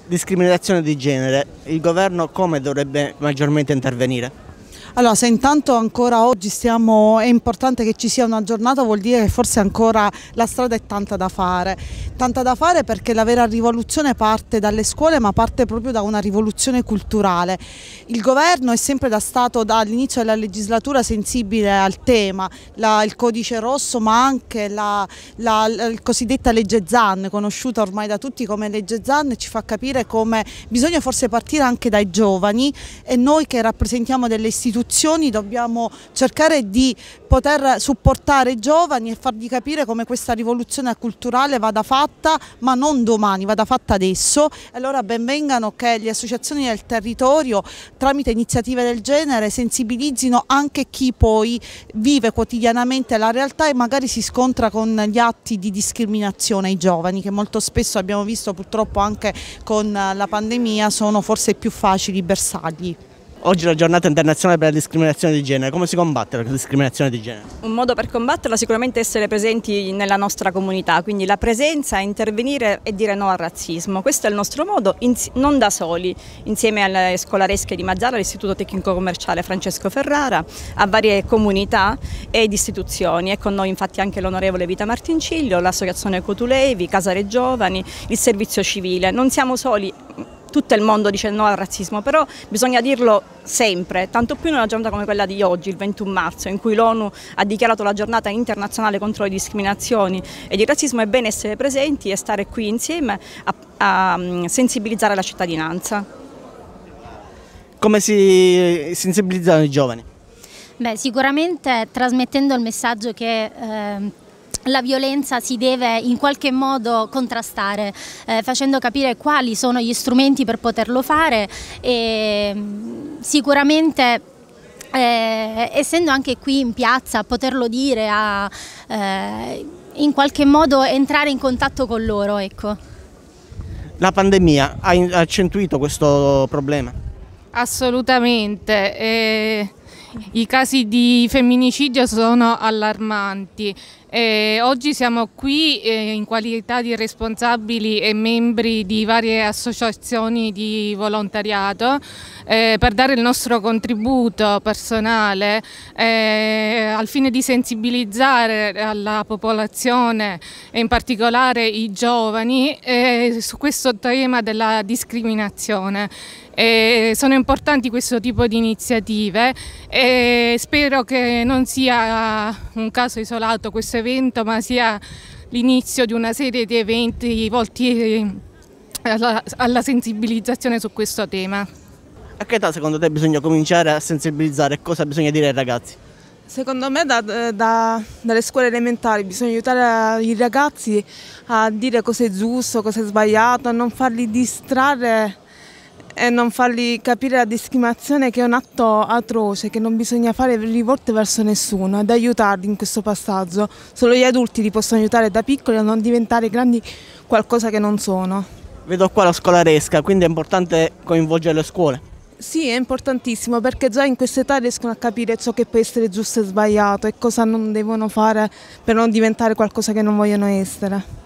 discriminazione di genere, il governo come dovrebbe maggiormente intervenire? Allora, se intanto ancora oggi è importante che ci sia una giornata, vuol dire che forse ancora la strada è tanta da fare perché la vera rivoluzione parte dalle scuole, ma parte proprio da una rivoluzione culturale. Il governo è sempre stato dall'inizio della legislatura sensibile al tema, il codice rosso, ma anche la cosiddetta legge Zan, conosciuta ormai da tutti come legge Zan, ci fa capire come bisogna forse partire anche dai giovani, e noi che rappresentiamo delle istituzioni dobbiamo cercare di poter supportare i giovani e fargli capire come questa rivoluzione culturale vada fatta, ma non domani, vada fatta adesso. E allora ben vengano che le associazioni del territorio, tramite iniziative del genere, sensibilizzino anche chi poi vive quotidianamente la realtà e magari si scontra con gli atti di discriminazione ai giovani, che molto spesso abbiamo visto purtroppo anche con la pandemia sono forse più facili bersagli. Oggi è la giornata internazionale per la discriminazione di genere, come si combatte la discriminazione di genere? Un modo per combatterla è sicuramente essere presenti nella nostra comunità, quindi la presenza, intervenire e dire no al razzismo. Questo è il nostro modo, non da soli, insieme alle scolaresche di Mazara, all'Istituto Tecnico Commerciale Francesco Ferrara, a varie comunità ed istituzioni. E con noi infatti anche l'onorevole Vita Martinciglio, l'associazione Cotulevi, Casare Giovani, il servizio civile. Non siamo soli. Tutto il mondo dice no al razzismo, però bisogna dirlo sempre, tanto più in una giornata come quella di oggi, il 21 marzo, in cui l'ONU ha dichiarato la giornata internazionale contro le discriminazioni ed il razzismo. È bene essere presenti e stare qui insieme a sensibilizzare la cittadinanza. Come si sensibilizzano i giovani? Beh, sicuramente trasmettendo il messaggio che la violenza si deve in qualche modo contrastare, facendo capire quali sono gli strumenti per poterlo fare e sicuramente essendo anche qui in piazza, poterlo dire, in qualche modo entrare in contatto con loro, ecco. La pandemia ha accentuato questo problema? Assolutamente. I casi di femminicidio sono allarmanti. Oggi siamo qui in qualità di responsabili e membri di varie associazioni di volontariato per dare il nostro contributo personale al fine di sensibilizzare la popolazione e in particolare i giovani su questo tema della discriminazione. Sono importanti questo tipo di iniziative e spero che non sia un caso isolato questo evento, ma sia l'inizio di una serie di eventi volti alla sensibilizzazione su questo tema. A che età secondo te bisogna cominciare a sensibilizzare e cosa bisogna dire ai ragazzi? Secondo me dalle scuole elementari bisogna aiutare i ragazzi a dire cosa è giusto, cosa è sbagliato, a non farli distrarre e non fargli capire la discriminazione, che è un atto atroce che non bisogna fare rivolte verso nessuno, ed aiutarli in questo passaggio. Solo gli adulti li possono aiutare da piccoli a non diventare grandi qualcosa che non sono. Vedo qua la scolaresca, quindi è importante coinvolgere le scuole. Sì, è importantissimo perché già in questa età riescono a capire ciò che può essere giusto e sbagliato e cosa non devono fare per non diventare qualcosa che non vogliono essere.